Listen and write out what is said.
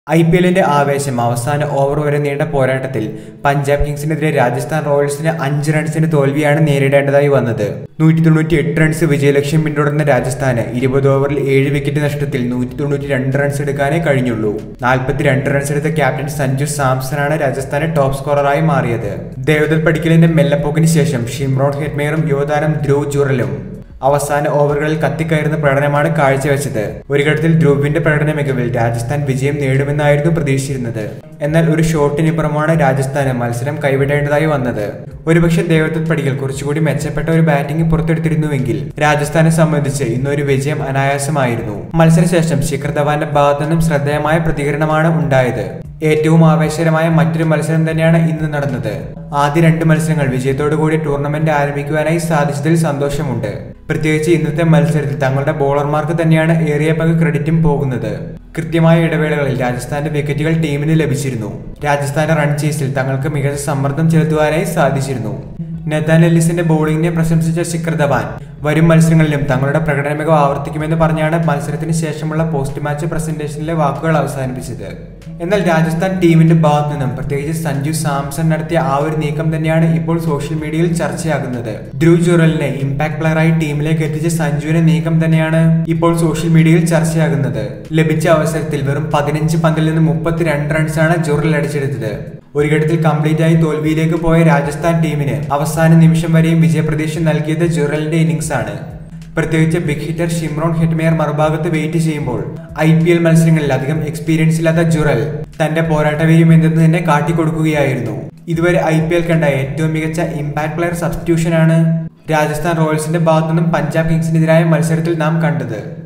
IPL-ന്റെ ആവേശം അവസാന ഓവർ വരെ നീണ്ട പോരാട്ടത്തിൽ പഞ്ചാബ് കിങ്സിനെതിരെ രാജസ്ഥാൻ റോയൽസിന് 5 റൺസിന് തോൽവിയാണ് നേരിടേണ്ടതായി വന്നത്. 198 റൺസ് വിജയലക്ഷ്യം പിന്തുടർന്ന രാജസ്ഥാന് 20 ഓവറിൽ 7 വിക്കറ്റ് നഷ്ടത്തിൽ 192 റൺസ് എടുക്കാനേ കഴിഞ്ഞുള്ളൂ. 42 റൺസ് എടുത്ത ക്യാപ്റ്റൻ സഞ്ജു സാംസണാണ് രാജസ്ഥാന് ടോപ്പ് സ്കോററായി മാറിയത്. ദേവദത്ത് പടിക്കലിന്റെ മെല്ലപ്പോക്കിന് ശേഷം ഷിംറോൺ ഹെറ്റ്മെയറും യുവതാരം ധ്രുവ് ജുറലും അവസാന ഓവറുകളിൽ കത്തിക്കയറുന്ന പ്രകടനമാണ് കാഴ്ചവെച്ചത്. ഒരു ഘട്ടത്തിൽ ധ്രുവിന്റെ പ്രകടന മികവിൽ രാജസ്ഥാൻ വിജയം നേടുമെന്നായിരുന്നു പ്രതീക്ഷിച്ചിരുന്നത്. എന്നാൽ ഒരു ഷോട്ടിനിപ്പുറമാണ് രാജസ്ഥാന് മത്സരം കൈവിടേണ്ടതായി വന്നത്. ഒരുപക്ഷെ ദേവദത്ത് പടിക്കൽ കുറച്ചുകൂടി മെച്ചപ്പെട്ട ഒരു ബാറ്റിംഗ് പുറത്തെടുത്തിരുന്നുവെങ്കിൽ രാജസ്ഥാനെ സംബന്ധിച്ച് ഇന്നൊരു വിജയം അനായാസമായിരുന്നു. മത്സരശേഷം ശിഖർ ധവാന്റെ ഭാഗത്തു നിന്നും ശ്രദ്ധേയമായ പ്രതികരണമാണ് ഉണ്ടായത്. ഏറ്റവും ആവേശകരമായ മറ്റൊരു മത്സരം തന്നെയാണ് ഇന്ന് നടന്നത്. ആദ്യ 2 മത്സരങ്ങൾ വിജയത്തോടുകൂടി ടൂർണമെന്റ് ആരംഭിക്കുവാനായി സാധിച്ചതിൽ സന്തോഷമുണ്ട്. പ്രത്യേകിച്ച് ഇന്നത്തെ മത്സരത്തിൽ തങ്ങളുടെ ബോളർമാർക്ക് തന്നെയാണ് ഏറിയ പങ്ക് ക്രെഡിറ്റും പോകുന്നത്. കൃത്യമായ ഇടവേളകളിൽ രാജസ്ഥാന്റെ വിക്കറ്റുകൾ ടീമിന് ലഭിച്ചിരുന്നു. രാജസ്ഥാന്റെ റൺ ചേസിൽ തങ്ങൾക്ക് മികച്ച സമ്മർദ്ദം ചെലുത്തുവാനായി സാധിച്ചിരുന്നു. നഥാൻ എല്ലിസിന്റെ ബോളിംഗിനെ പ്രശംസിച്ച ശിഖർ ധവാൻ വരും മത്സരങ്ങളിലും തങ്ങളുടെ പ്രകടന മികവ് ആവർത്തിക്കുമെന്ന് പറഞ്ഞാണ് മത്സരത്തിന് ശേഷമുള്ള പോസ്റ്റ് മാച്ച് പ്രസന്റേഷനിലെ വാക്കുകൾ അവസാനിപ്പിച്ചത്. എന്നാൽ രാജസ്ഥാൻ ടീമിന്റെ ഭാഗത്തു നിന്നും പ്രത്യേകിച്ച് സഞ്ജു സാംസൺ നടത്തിയ ആ ഒരു നീക്കം തന്നെയാണ് ഇപ്പോൾ സോഷ്യൽ മീഡിയയിൽ ചർച്ചയാകുന്നത്. ധ്രുവ് ജുറലിനെ ഇമ്പാക്ട് പ്ലെയറായി ടീമിലേക്ക് എത്തിച്ച സഞ്ജുവിന്റെ നീക്കം തന്നെയാണ് ഇപ്പോൾ സോഷ്യൽ മീഡിയയിൽ ചർച്ചയാകുന്നത്. ലഭിച്ച അവസരത്തിൽ വെറും 15 പന്തിൽ നിന്ന് 32 റൺസാണ് ജുറൽ അടിച്ചെടുത്തത്. ഒരു ഘട്ടത്തിൽ കംപ്ലീറ്റ് ആയി തോൽവിയിലേക്ക് പോയ രാജസ്ഥാൻ ടീമിന് അവസാന നിമിഷം വരെയും വിജയപ്രതീക്ഷ നൽകിയത് ജുറലിന്റെ ഇന്നിംഗ്സ് ആണ്. പ്രത്യേകിച്ച് ബിഗ് ഹിറ്റർ ഷിംറോൺ ഹെറ്റ്മെയർ മറുഭാഗത്ത് വെയിറ്റ് ചെയ്യുമ്പോൾ IPL മത്സരങ്ങളിൽ അധികം എക്സ്പീരിയൻസ് ഇല്ലാത്ത ജുറൽ തന്റെ പോരാട്ടവീര്യം എന്തെന്ന് തന്നെ കാട്ടിക്കൊടുക്കുകയായിരുന്നു. ഇതുവരെ IPL കണ്ട ഏറ്റവും മികച്ച ഇമ്പാക്ട് പ്ലെയർ സബ്സ്റ്റിറ്റ്യൂഷൻ ആണ് രാജസ്ഥാൻ റോയൽസിന്റെ ഭാഗത്തുനിന്നും പഞ്ചാബ് കിങ്സിനെതിരായ മത്സരത്തിൽ നാം കണ്ടത്.